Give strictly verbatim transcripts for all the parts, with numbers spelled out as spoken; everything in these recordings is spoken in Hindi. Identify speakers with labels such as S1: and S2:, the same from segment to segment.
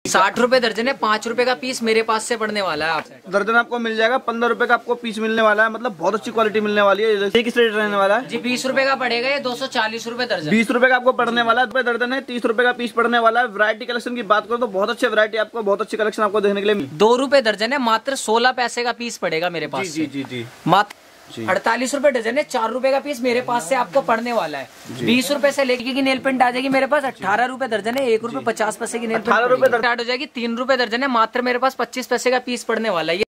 S1: साठ रुपए दर्जन है, पाँच रुपए का पीस मेरे पास से पड़ने वाला है। आप
S2: दर्जन आपको मिल जाएगा, पंद्रह रुपए का आपको पीस मिलने वाला है, मतलब बहुत अच्छी क्वालिटी मिलने वाली है। ये किस रेट रहने वाला है
S1: जी? बीस रुपए का पड़ेगा ये, दो सौ चालीस रुपए दर्जन।
S2: बीस रुपए का आपको पड़ने वाला है, दर्जन है, तीस रुपए का पीस पड़ने वाला है। वैरायटी कलेक्शन की बात करो तो बहुत अच्छे वैरायटी आपको, बहुत अच्छी कलेक्शन आपको देखने के लिए।
S1: दो रुपए दर्जन है, मात्र सोलह पैसे का पीस पड़ेगा मेरे पास।
S2: जी जी जी
S1: मात्र अड़तालीस रुपए डजन है, चार रुपए का पीस मेरे पास से आपको पड़ने वाला है। बीस रुपए से लेके की नेल पेंट आ जाएगी मेरे पास अठारह रुपए दर्जन है, एक रुपए पचास पैसे की नेल पेंट अठारह रुपए स्टार्ट हो जाएगी। तीन रुपए दर्जन है, मात्र मेरे पास पच्चीस पैसे का पीस पड़ने वाला है।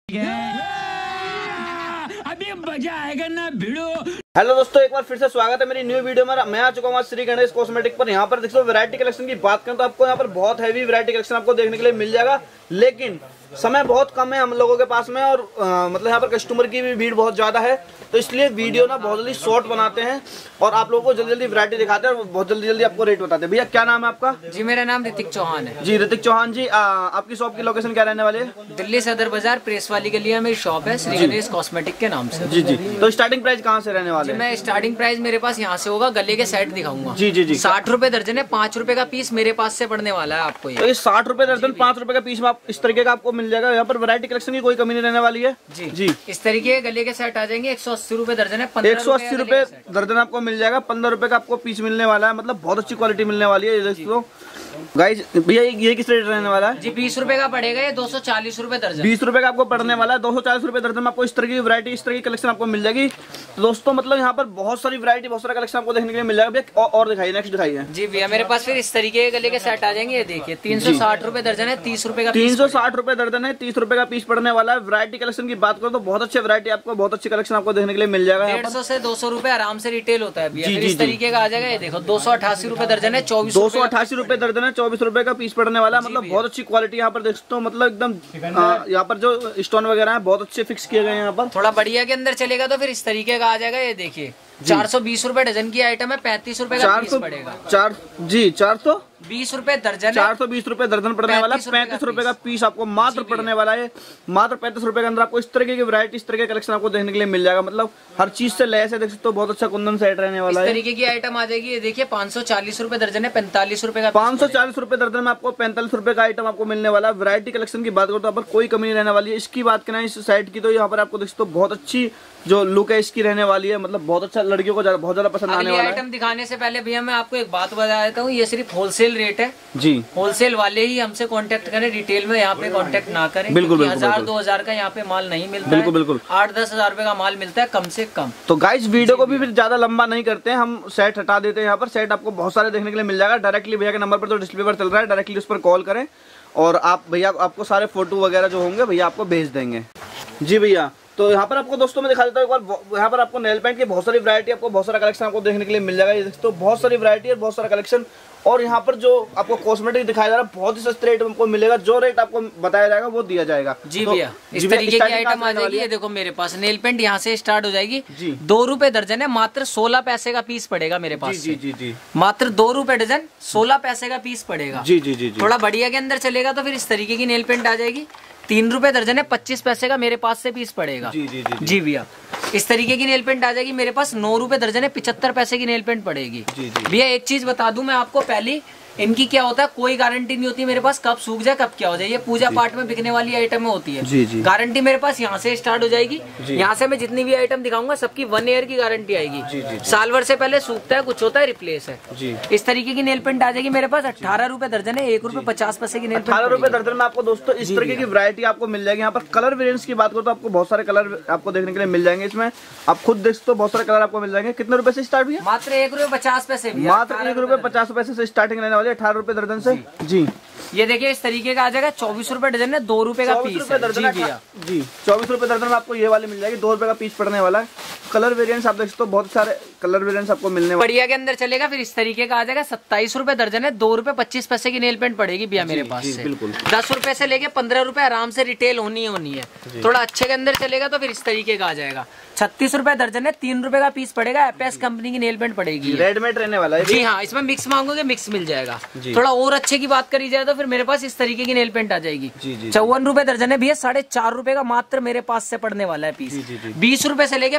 S1: अभी मजा आएगा ना भिड़ो।
S2: हेलो दोस्तों, एक बार फिर से स्वागत है मेरी न्यू वीडियो में। मैं आ चुका हूँ श्री गणेश कॉस्मेटिक पर। यहाँ पर देखो वैरायटी कलेक्शन की बात करें तो आपको यहाँ पर बहुत हैवी वैरायटी कलेक्शन आपको देखने के लिए मिल जाएगा, लेकिन समय बहुत कम है हम लोगों के पास में, और आ, मतलब यहाँ पर कस्टमर की भी भीड़ बहुत ज्यादा है, तो इसलिए वीडियो ना बहुत जल्दी शॉर्ट बनाते हैं और आप लोगों को जल्दी जल्दी वैरायटी दिखाते हैं और बहुत जल्दी जल्दी आपको रेट बताते हैं। भैया क्या नाम है आपका?
S1: जी मेरा नाम ऋतिक चौहान है।
S2: जी ऋतिक चौहान जी, आ, आपकी शॉप की लोकेशन क्या रहने वाली है?
S1: दिल्ली सदर बाजार प्रेस वाली गली में मेरी शॉप है, श्री गणेश कॉस्मेटिक के नाम से।
S2: जी जी, तो स्टार्टिंग प्राइस कहाँ से रहने वाले हैं?
S1: मैं स्टार्टिंग प्राइस मेरे पास यहाँ से होगा, गले के सेट दिखाऊंगा।
S2: जी जी जी,
S1: साठ रुपए दर्जन है, पाँच रुपए का पीस मेरे पास से पड़ने वाला है आपको।
S2: तो ये साठ रुपए दर्जन, पाँच रुपए का पीस में आप इस तरीके का आपको मिल जाएगा। यहाँ पर वैरायटी कलेक्शन की कोई कमी नहीं रहने वाली है।
S1: जी जी, इस तरीके के गले के सेट आ जाएंगे, एक सौ अस्सी रुपए दर्जन है,
S2: एक सौ अस्सी रुपए दर्जन आपको मिल जाएगा, पंद्रह रुपए का आपको पीस मिलने वाला है, मतलब बहुत अच्छी क्वालिटी मिलने वाली है। दोस्तों गाइस, भैया ये किस रेट रहने वाला है?
S1: जी बीस रुपए का पड़ेगा ये, दो सौ चालीस रुपए दर्जन।
S2: बीस रुपए का आपको पड़ने वाला है, दो सौ चालीस रुपए दर्जन में आपको इस तरह की वैरायटी, इस तरह की कलेक्शन आपको मिल जाएगी। तो दोस्तों मतलब यहाँ पर बहुत सारी वैरायटी, बहुत सारा कलेक्शन आपको देखने के लिए मिल जाएगा। भैया और दिखाइए, नेक्स्ट दिखाइए।
S1: जी भैया मेरे पास फिर इस तरीके के गले के सेट आ जाएंगे, ये देखिए तीन सौ साठ रुपए दर्जन है, तीस रुपए का
S2: तीन सौ साठ रुपए दर्जन है, तीस रुपए का पीस पड़ने वाला है। वैरायटी कलेक्शन की बात करो तो बहुत अच्छी वैरायटी आपको, बहुत अच्छी कलेक्शन आपको देखने के लिए मिल जाएगा।
S1: डेढ़ सौ से दो सौ रुपए आराम से रिटेल होता है भैया। इस तरीके का आ जाएगा, ये देखो दो सौ अठासी रुपए दर्जन है, चौबीस
S2: दो सौ अठासी रुपए दर्जन है, चौबीस रुपए का पीस पड़ने वाला है। मतलब बहुत अच्छी क्वालिटी यहाँ पर देखते हो, मतलब एकदम यहाँ पर जो स्टोन वगैरह है बहुत अच्छे फिक्स किए गए हैं। यहाँ पर थोड़ा
S1: बढ़िया के अंदर चलेगा तो फिर इस तरीके का आ जाएगा, ये देखिए चार सौ बीस रूपए डजन की आइटम है, पैंतीस रूपए का पीस पड़ेगा।
S2: चार जी चार सौ
S1: बीस रूपए दर्जन,
S2: चार सौ बीस रूपए दर्जन पड़ने वाला, पैंतीस रूपए का पीस आपको मात्र पड़ने वाला है। मात्र पैंतीस रूपए के अंदर आपको इस तरीके की वैरायटी, इस तरह के कलेक्शन आपको देखने के लिए मिल जाएगा। मतलब हर चीज से लैस है, देख सकते हो बहुत अच्छा कुंदन सेट रहने वाला है।
S1: इस तरीके की आइटम आ जाएगी, ये देखिए पाँच सौ चालीस रूपए दर्जन है, पैंतालीस रूपए का
S2: पाँच सौ चालीस रूपए दर्जन में आपको पैंतालीस रूपए का आइटम आपको मिलने वाला है। वैरायटी कलेक्शन की बात करो तो यहाँ पर कोई कमी नहीं रहने वाली है। इसकी बात करें इस साइड की, तो यहाँ पर आपको देख सकते हो बहुत अच्छी जो लुक है इसकी रहने वाली है, मतलब बहुत अच्छा, लड़कियों को बहुत ज्यादा पसंद आने वाला है।
S1: आइटम दिखाने से पहले भैया मैं आपको एक बात बता देता हूँ, ये सिर्फ होलसेल रेट है
S2: जी।
S1: होलसेल वाले ही हमसे कांटेक्ट करें, रिटेल में यहाँ पे कांटेक्ट ना करें।
S2: बिल्कुल
S1: हजार दो हजार का यहाँ पे माल नहीं मिलता।
S2: बिल्कुल बिल्कुल,
S1: आठ दस हजार रुपए का माल मिलता है कम से कम।
S2: तो गाइस वीडियो को भी फिर ज्यादा लंबा नहीं करते हैं, हम सेट हटा देते हैं। यहाँ पर सेट आपको बहुत सारे देखने के लिए मिल जाएगा। डायरेक्टली भैया के नंबर पर जो डिस्प्ले पर चल रहा है, डायरेक्टली उस पर कॉल करें और आप भैया आपको सारे फोटो वगैरह जो होंगे भैया आपको भेज देंगे। जी भैया, तो यहाँ पर आपको दोस्तों मैं दिखा देता हूँ एक बार। यहाँ पर आपको नेल पेंट की बहुत सारी वैरायटी, आपको बहुत सारा कलेक्शन आपको देखने के लिए मिल जाएगा। ये दोस्तों बहुत सारी वैरायटी और बहुत सारा कलेक्शन, और यहाँ पर जो आपको कॉस्मेटिक दिखाया जा रहा है बहुत ही सस्ते रेट में आपको मिलेगा। जो रेट आपको बताया जाएगा वो दिया जाएगा।
S1: जी भैया तो, इस तरीके की आइटम आ जाएगी। ये देखो मेरे पास नेल पेंट यहाँ से स्टार्ट हो जाएगी, दो रुपए दर्जन है, मात्र सोलह पैसे का पीस पड़ेगा मेरे पास।
S2: जी जी जी,
S1: मात्र दो रुपए डजन, सोलह पैसे का पीस पड़ेगा।
S2: जी जी जी,
S1: थोड़ा बढ़िया के अंदर चलेगा तो फिर इस तरीके की नेल पेंट आ जाएगी, तीन रुपए दर्जन है, पच्चीस पैसे का मेरे पास से पीस पड़ेगा।
S2: जी जी जी,
S1: जी भैया इस तरीके की नेल पेंट आ जाएगी मेरे पास, नौ रुपए दर्जन है, पिछहत्तर पैसे की नेल पेंट पड़ेगी। भैया एक चीज बता दूं मैं आपको, पहली इनकी क्या होता है, कोई गारंटी नहीं होती मेरे पास, कब सूख जाए कब क्या हो जाए। ये पूजा पाठ में बिकने वाली आइटम होती है। जी जी, गारंटी मेरे पास यहाँ से स्टार्ट हो जाएगी। यहाँ से मैं जितनी भी आइटम दिखाऊंगा सबकी वन ईयर की गारंटी आएगी। जी जी, साल भर से पहले सूखता है, कुछ होता है रिप्लेस है। जी, इस तरीके की नेल पेंट आ जाएगी मेरे पास, अठारह रुपए दर्जन है, एक रुपए पचास पैसे की नेल पेंट।
S2: अठारह रुपए दर्जन में आपको दोस्तों इस तरीके की वैरायटी आपको मिल जाएगी। यहाँ पर कलर वेरिएंट्स की बात करो तो आपको बहुत सारे कलर आपको देखने के लिए मिल जाएंगे। इसमें आप खुद देख सकते हो बहुत सारे कलर आपको मिल जाएंगे। कितने रुपए से स्टार्ट हुई है?
S1: मात्र एक रुपए पचास पैसे,
S2: मात्र एक रुपए पचास पैसे से स्टार्टिंग रहने वाली है, अठारह रुपए दर्जन से। जी,
S1: ये देखिए इस तरीके का आ जाएगा, चौबीस रुपए डजन है, दो रुपए का पीस है। जी भैया
S2: जी, चौबीस रुपए दर्जन में आपको ये वाली मिल जाएगी, दो रुपए का पीस पड़ने वाला है। कलर वेरिएंट्स आप देख सकते हो, बहुत सारे कलर वेरिएंट्स आपको मिलने वाले।
S1: बढ़िया के अंदर चलेगा फिर इस तरीके का आ जाएगा, सत्ताईस रुपए दर्जन है, दो रुपए पच्चीस पैसे की नेल पेंट पड़ेगी भैया मेरे पास से। बिल्कुल, दस रुपए से लेके पंद्रह रुपए आराम से रिटेल होनी होनी है। थोड़ा अच्छे के अंदर चलेगा तो फिर इस तरीके का आ जाएगा, छत्तीस रुपए दर्जन है, तीन रुपए का पीस पड़ेगा, एपीएस कंपनी की नेल पेंट पड़ेगी, रेडमेड रहने वाला है। जी हाँ, इसमें मिक्स मांगोगे मिक्स मिल जाएगा। थोड़ा और अच्छे की बात करी जाए तो फिर मेरे पास इस तरीके की नेल पेंट आ जाएगी, चौवन रुपए दर्जन है भैया, साढ़े चार रुपए का मात्र मेरे पास से पड़ने वाला है पीस। बीस रुपए से लेके पच्चीस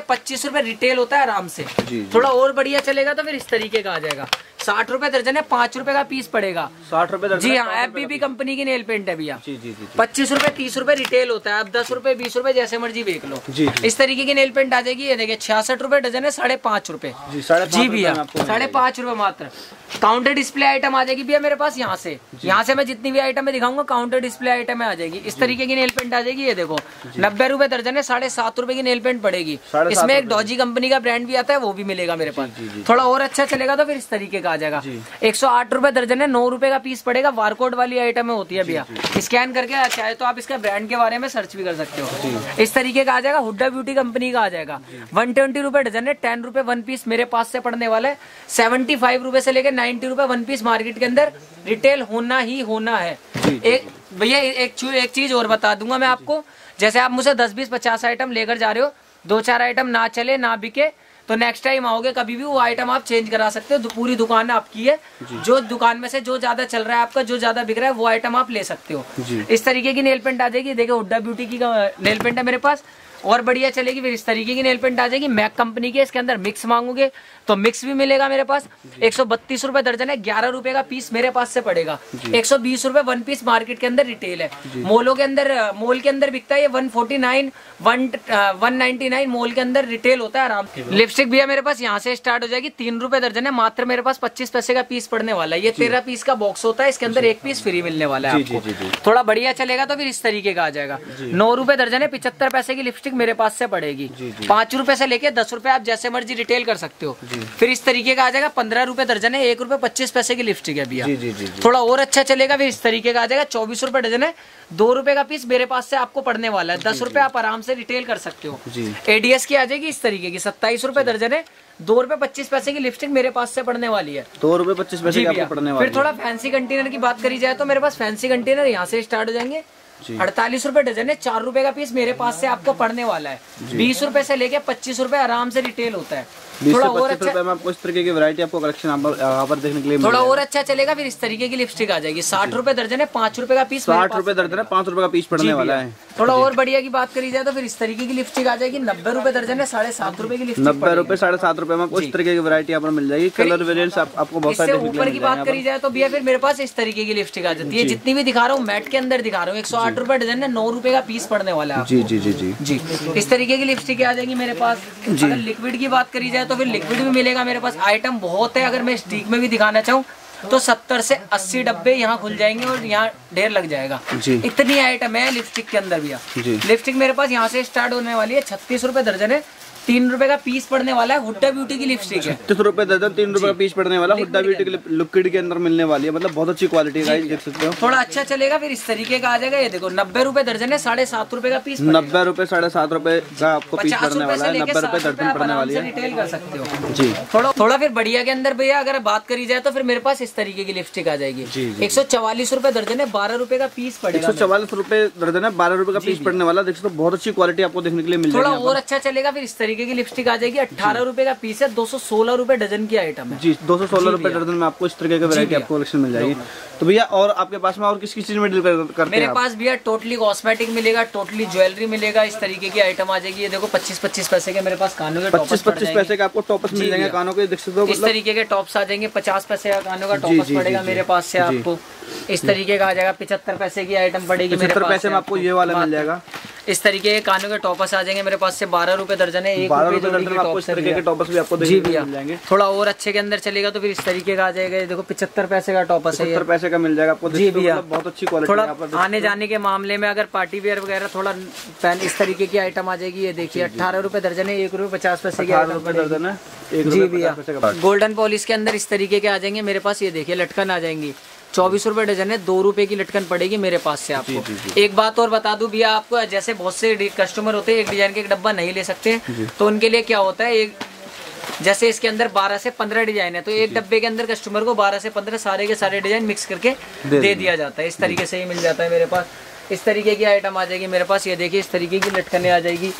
S1: बीस रुपए रिटेल होता है आराम से। थोड़ा और बढ़िया चलेगा तो फिर इस तरीके का आ जाएगा, साठ रुपए दर्जन है, पाँच रुपए का पीस पड़ेगा।
S2: साठ रुपए
S1: जी हाँ, एफबीबी कंपनी की नेल पेंट है भैया। पच्चीस रुपए तीस रुपए रिटेल होता है, अब दस रुपए बीस रुपए जैसे मर्जी बेच लो। जी, जी। इस तरीके की नेल पेंट आ जाएगी। ये देखिए छियासठ रुपए डजन है, साढ़े पाँच रुपए। जी भैया, साढ़े पाँच रुपए मात्र। काउंटर डिस्प्ले आइटम आ जाएगी भैया मेरे पास। यहाँ से यहाँ से मैं जितनी भी आइटम में दिखाऊंगा काउंटर डिस्प्ले आइटम में आ जाएगी। इस तरीके की नेल पेंट आ जाएगी। ये देखो नब्बे रुपए दर्जन है, साढ़े सात रुपए की नेल पेंट पड़ेगी। इसमें एक डॉजी कंपनी का ब्रांड भी आता है, वो भी मिलेगा मेरे पास। थोड़ा और अच्छा चलेगा तो फिर इस तरीके का आ जाएगा। एक सौ आठ रुपए दर्जन है, नौ रुपए का पीस पड़ेगा। बारकोड वाली आइटम में होती है भैया, स्कैन करके चाहे तो आप इसके ब्रांड के बारे में सर्च भी कर सकते हो। इस तरीके का आ जाएगा। हुड्डा ब्यूटी कंपनी का आ जाएगा, वन ट्वेंटी रुपए डजन है, टेन रुपए वन पीस मेरे पास से पड़ने वाला है। सेवेंटी फाइव रुपए से लेकर नाइन्टी रुपए वन पीस मार्केट के अंदर रिटेल होना ही होना है। एक भैया एक एक चीज और बता दूंगा मैं आपको, जैसे आप मुझे दस बीस पचास आइटम लेकर जा रहे हो, दो चार आइटम ना चले ना बिके तो नेक्स्ट टाइम आओगे कभी भी वो आइटम आप चेंज करा सकते हो। पूरी दुकान आपकी है, जो दुकान में से जो ज्यादा चल रहा है आपका, जो ज्यादा बिक रहा है वो आइटम आप ले सकते हो। इस तरीके की नेल पेंट आ जाएगी। देखिए हुड्डा ब्यूटी की नेल पेंट है मेरे पास, और बढ़िया चलेगी। फिर इस तरीके की नेल पेंट आ जाएगी मैक कंपनी की। इसके अंदर मिक्स मांगोगे तो मिक्स भी मिलेगा मेरे पास। एक सौ बत्तीस रुपए दर्जन है, ग्यारह रुपए का पीस मेरे पास से पड़ेगा। एक सौ बीस रुपए वन पीस मार्केट के अंदर रिटेल है। मोलों के अंदर मॉल के अंदर बिकता है ये one forty nine one one ninety nine mall के अंदर रिटेल होता है आराम से। लिपस्टिक भी है मेरे पास, यहाँ से स्टार्ट हो जाएगी। तीन रुपए दर्जन है, मात्र मेरे पास पच्चीस पैसे का पीस पड़ने वाला है। ये तेरह पीस का बॉक्स होता है, इसके अंदर एक पीस फ्री मिलने वाला है आपको। थोड़ा बढ़िया चलेगा तो फिर इस तरीके का आ जाएगा। नौ रुपए दर्जन है, पिछहत्तर पैसे की लिपस्टिक मेरे पास से पड़ेगी। पांच रुपए से लेके दस रुपए आप जैसे मर्जी रिटेल कर सकते हो। फिर इस तरीके का आ जाएगा। पंद्रह रुपए दर्जन है, एक रुपए पच्चीस पैसे की लिपस्टिक है भैया। थोड़ा और अच्छा चलेगा फिर इस तरीके का आ जाएगा। चौबीस रुपए डजन है, दो रुपए का पीस मेरे पास से आपको पड़ने वाला है। दस रुपए आप आराम से रिटेल कर सकते हो। एडीएस की आ जाएगी इस तरीके की, सत्ताईस रुपए दर्जन है, दो रुपए पच्चीस पैसे की लिपस्टिक मेरे पास से पड़ने वाली है।
S2: दो रुपए पच्चीस पैसे की पड़ने वाली है।
S1: फिर थोड़ा फैंसी कंटेनर की बात करी जाए तो मेरे पास फैंसी कंटेनर यहाँ से स्टार्ट हो जाएंगे। अड़तालीस रुपए डजन है, चार रुपए का पीस मेरे पास से आपको पड़ने वाला है। बीस रुपए से लेके पच्चीस रुपए आराम से रिटेल होता है। थोड़ा और अच्छा
S2: में आपको इस तरीके की वैरायटी आपको कलेक्शन यहाँ पर देखने के लिए
S1: थोड़ा और अच्छा चलेगा। फिर इस तरीके की लिपस्टिक आ जाएगी। साठ रुपए दर्जन है, पाँच रुपए का पीस।
S2: साठ रुपए दर्जन है, पाँच रुपए का पीस पड़ने वाला है।
S1: थोड़ा और बढ़िया की बात करी जाए तो फिर इस तरीके की लिपस्टिक आ जाएगी। नब्बे रुपए दर्जन है, साढ़े सात रुपए की लिपस्टिक।
S2: नब्बे रुपए साढ़े सात रुपए में आपको इस तरीके की वैरायटी यहाँ पर मिल जाएगी। कलर वेरिएंट्स आपको बहुत सारे।
S1: ऊपर की बात करी जाए तो भैया फिर मेरे पास इस तरीके की लिपस्टिक आ जाती है। जितनी भी दिखा रहा हूँ मैट के अंदर दिखा रहा हूँ। एक सौ आठ रुपए डजन है, नौ रुपए का पीस पड़ने वाला है।
S2: जी जी जी जी
S1: जी इस तरीके की लिपस्टिक आ जाएगी मेरे पास। अगर लिक्विड की बात करी जाए तो फिर लिक्विड भी मिलेगा मेरे पास। आइटम बहुत है, अगर मैं स्टिक में भी दिखाना चाहूँ तो सत्तर से अस्सी डब्बे यहाँ खुल जाएंगे और यहाँ ढेर लग जाएगा। इतनी आइटम है लिपस्टिक के अंदर भैया। लिपस्टिक मेरे पास यहाँ से स्टार्ट होने वाली है। छत्तीस रुपए दर्जन है, तीन रुपए का पीस पड़ने वाला है। हुड्डा ब्यूटी की लिपस्टिक है।
S2: छत्तीस रुपए दर्जन, तीन रुपए का पीस पड़ने वाला। हुड्डा ब्यूटी की लिक्विड के अंदर मिलने वाली है, मतलब बहुत अच्छी क्वालिटी का, देख सकते हो।
S1: थोड़ा अच्छा चलेगा फिर इस तरीके का आ जाएगा। ये देखो नब्बे रुपए दर्जन है, साढ़े सात रुपए का पीस।
S2: नब्बे रुपए साढ़े सात रुपए का आपको पीस पड़ने वाला है। नब्बे रुपए दर्जन पड़ने वाली है,
S1: रिटेल कर सकते हो
S2: जी।
S1: थोड़ा थोड़ा फिर बढ़िया के अंदर भैया अगर बात करी जाए तो फिर मेरे पास इस तरीके की लिपस्टिक आ जाएगी। एक सौ चवालीस रुपए दर्जन है, बारह रुपए का पीस पड़ेगा।
S2: एक सौ चवालीस रुपए दर्जन है, बारह रुपए का पीस पड़ने वाला। देख सकते हो बहुत अच्छी क्वालिटी आपको देखने के लिए मिल जाएगी।
S1: थोड़ा और अच्छा चलेगा फिर इस तरीके की लिपस्टिक आ जाएगी। अठारह रुपए का पीस है, दो सौ सोलह रुपए डजन की आइटम है
S2: जी। दो सौ सोलह रुपए डजन में आपको इस तरीके का वैरायटी आपको कलेक्शन मिल जाएगी। तो भैया और आपके पास में और किस किस चीज में डील करते हैं?
S1: मेरे पास भैया टोटली कॉस्मेटिक मिलेगा, टोटली ज्वेलरी मिलेगा। इस तरीके की आइटम आ जाएगी। ये देखो पच्चीस पच्चीस पैसे के मेरे पास कानों के
S2: पच्चीस पच्चीस पैसे का आपको टॉप्स मिल जाएंगे कानों के, देख सकते हो।
S1: इस तरीके के टॉप्स आ जाएंगे। पचास पैसे का कानों का टॉप्स पड़ेगा मेरे पास से आपको। इस तरीके का आ जाएगा। पिछहत्तर पैसे की आइटम पड़ेगी।
S2: पचहत्तर पैसे में आपको ये वाला मिल जाएगा।
S1: इस तरीके के कानों के टॉपर्स आ जाएंगे मेरे पास से। बारह रुपए दर्जन है, एक
S2: बारह रुपए दर्जन में आपको इस तरीके के टॉपर्स भी आपको
S1: जी भैया मिल जाएंगे। थोड़ा और अच्छे के अंदर चलेगा तो फिर इस तरीके का आ जाएगा। ये देखो पिछहत्तर पैसे का टॉपर्स है,
S2: पचहत्तर पैसे का मिल जाएगा आपको जी भैया। बहुत अच्छी क्वालिटी।
S1: थोड़ा आने जाने के मामले में अगर पार्टी वेयर वगैरह थोड़ा इस तरीके की आइटम आ जाएगी। ये देखिए अठारह रुपए दर्जन है, एक रुपए पचास पैसे की
S2: दर्जन है
S1: जी भैया। गोल्डन पॉलिश के अंदर इस तरीके के आ जाएंगे मेरे पास। ये देखिए लटकन आ जाएंगी। चौबीस रुपए डजन है, दो रुपए की लटकन पड़ेगी मेरे पास से आपको। जी, जी, जी। एक बात और बता दूं भैया आपको, जैसे बहुत से कस्टमर होते हैं एक डिजाइन के एक डब्बा नहीं ले सकते, तो उनके लिए क्या होता है, एक जैसे इसके अंदर बारह से पंद्रह डिजाइन है तो एक डब्बे के अंदर कस्टमर को बारह से पंद्रह सारे के सारे डिजाइन मिक्स करके दे, दे दिया जाता है। इस तरीके से ही मिल जाता है मेरे पास। इस तरीके की आइटम आ जाएगी मेरे पास। ये देखिए इस तरीके की लटकने आ जाएगी।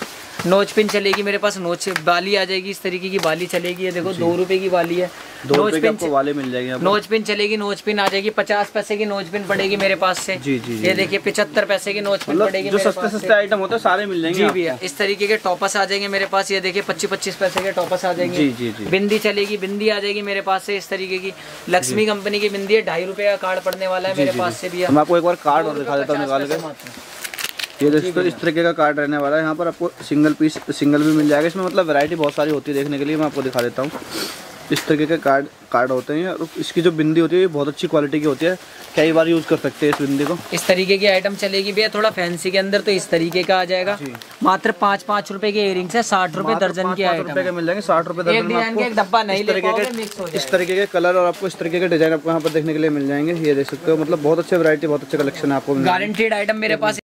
S1: नोच पिन चलेगी मेरे पास, नोच बाली आ जाएगी, इस तरीके की बाली चलेगी। ये देखो दो रुपए की बाली है, नोच पिन
S2: वाले मिल जाएगी।
S1: नोच पिन चलेगी, नोच पिन आ जाएगी। पचास पैसे की नोच पिन पड़ेगी मेरे पास से।
S2: जी जी
S1: ये देखिए पिछहत्तर पैसे की नोच पिन पड़ेगी।
S2: जो सस्ते सस्ते आइटम होते हैं सारे मिल जाएंगे
S1: जी भैया। इस तरीके के टॉपस आ जाएंगे मेरे पास। ये देखिए पच्चीस पच्चीस पैसे के टॉपस आ जाएंगे।
S2: जी जी जी।
S1: बिंदी चलेगी, बिंदी आ जाएगी मेरे पास से इस तरीके की। लक्ष्मी कंपनी की बिंदी है, ढाई रुपए का कार्ड पड़ने वाला है मेरे पास से भैया।
S2: मैं आपको एक बार कार्ड और दिखा देता हूँ निकाल के। ये दोस्तों इस तरीके का कार्ड रहने वाला है। यहाँ पर आपको सिंगल पीस सिंगल भी मिल जाएगा। इसमें मतलब वैरायटी बहुत सारी होती है देखने के लिए। मैं आपको दिखा देता हूँ। इस तरीके के कार्ड कार्ड होते हैं और इसकी जो बिंदी होती है ये बहुत अच्छी क्वालिटी की होती है, कई बार यूज़ कर सकते हैं इस बिंदी को।
S1: इस तरीके की आइटम चलेगी भैया, थोड़ा फैंसी के अंदर तो इस तरीके का आ जाएगा। मात्र पाँच पाँच रुपए के इयरिंग्स है, साठ रुपए दर्जन के आइटम
S2: रुपए के मिल जाएंगे, साठ रुपए दर्जन में आपको।
S1: एक डब्बा नहीं ले पाओगे, मिक्स हो जाएगा।
S2: इस तरीके के कलर और आपको इस तरीके के डिजाइन आपको यहाँ पर देखने के लिए मिल जाएंगे। ये देख सकते हो, मतलब बहुत अच्छे वैरायटी, बहुत अच्छे कलेक्शन है आपको।
S1: गारंटीड आइटम मेरे पास